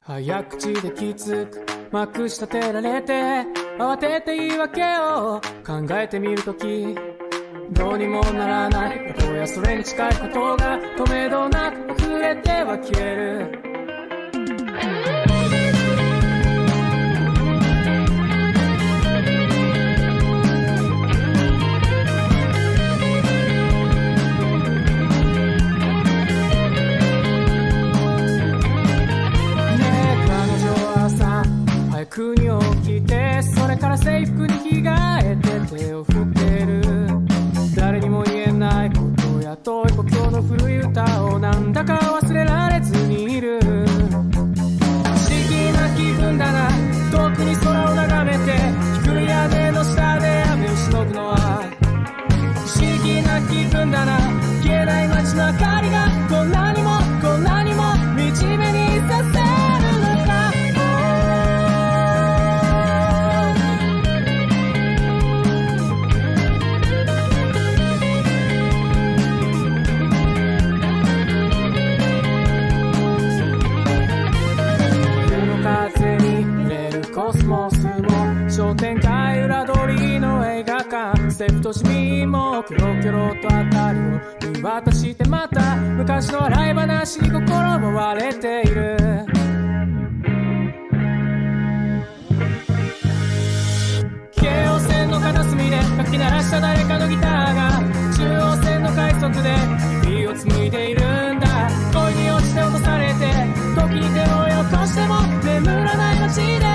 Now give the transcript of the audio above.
早口できつくまくし立てられて慌てて言い訳を考えてみるときどうにもならないことやそれに近いことが止めどなく溢れては消える早くに起きてそれから制服に着替えて手を振ってる誰にも言えないことや遠い故郷の古い歌をなんだか忘れられずにいる不思議な気分だな遠くに空を眺めて低い屋根の下で雨をしのぐのは不思議な気分だな消えない街の明かりがこんなにも惨めにさせるのかコスモスも商店街裏通りの映画館セフと市民もキョロキョロとあたりを見渡してまた昔の笑い話に心も割れている京王線の片隅でかき鳴らした誰かのギターが中央線の快速で指を紡いでいるんだ恋に落ちて落とされて時に手をよこしても眠らない街で